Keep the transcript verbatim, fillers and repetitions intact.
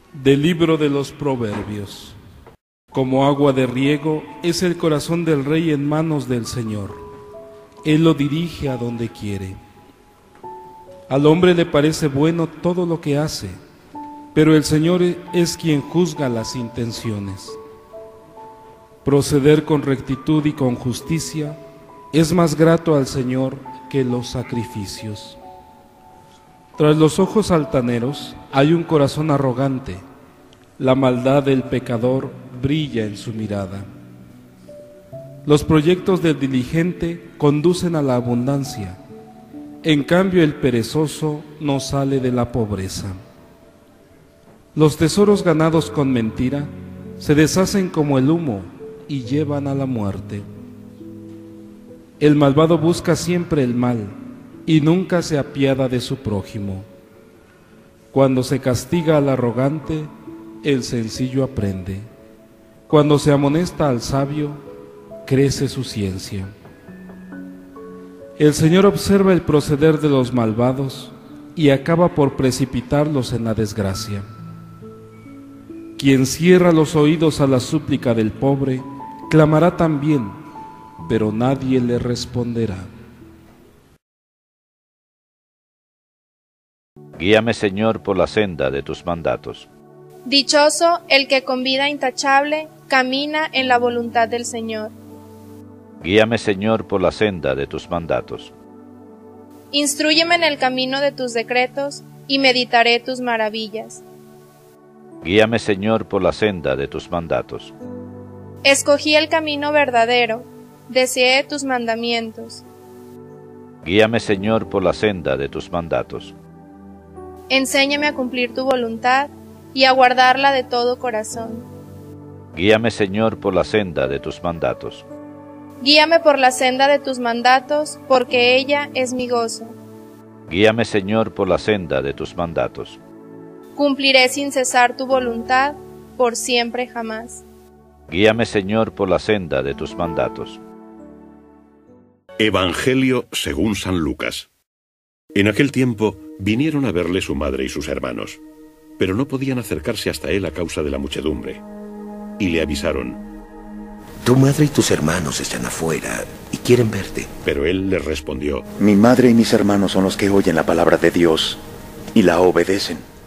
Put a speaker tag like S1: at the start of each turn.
S1: Del libro de los Proverbios. Como agua de riego es el corazón del rey en manos del Señor. Él lo dirige a donde quiere. Al hombre le parece bueno todo lo que hace, pero el Señor es quien juzga las intenciones. Proceder con rectitud y con justicia es más grato al Señor que los sacrificios. Tras los ojos altaneros hay un corazón arrogante. La maldad del pecador brilla en su mirada. Los proyectos del diligente conducen a la abundancia. En cambio, el perezoso no sale de la pobreza. Los tesoros ganados con mentira se deshacen como el humo y llevan a la muerte. El malvado busca siempre el mal y nunca se apiada de su prójimo. Cuando se castiga al arrogante, el sencillo aprende. Cuando se amonesta al sabio, crece su ciencia. El Señor observa el proceder de los malvados y acaba por precipitarlos en la desgracia. Quien cierra los oídos a la súplica del pobre, clamará también, pero nadie le responderá.
S2: Guíame, Señor, por la senda de tus mandatos.
S3: Dichoso el que con vida intachable camina en la voluntad del Señor.
S2: Guíame, Señor, por la senda de tus mandatos.
S3: Instrúyeme en el camino de tus decretos y meditaré tus maravillas.
S2: Guíame, Señor, por la senda de tus mandatos.
S3: Escogí el camino verdadero, deseé tus mandamientos.
S2: Guíame, Señor, por la senda de tus mandatos.
S3: Enséñame a cumplir tu voluntad y a guardarla de todo corazón.
S2: Guíame, Señor, por la senda de tus mandatos.
S3: Guíame por la senda de tus mandatos, porque ella es mi gozo.
S2: Guíame, Señor, por la senda de tus mandatos.
S3: Cumpliré sin cesar tu voluntad, por siempre jamás.
S2: Guíame, Señor, por la senda de tus mandatos.
S4: Evangelio según San Lucas. En aquel tiempo vinieron a verle su madre y sus hermanos, pero no podían acercarse hasta él a causa de la muchedumbre. Y le avisaron:
S5: Tu madre y tus hermanos están afuera y quieren verte.
S4: Pero él les respondió:
S6: Mi madre y mis hermanos son los que oyen la palabra de Dios y la obedecen.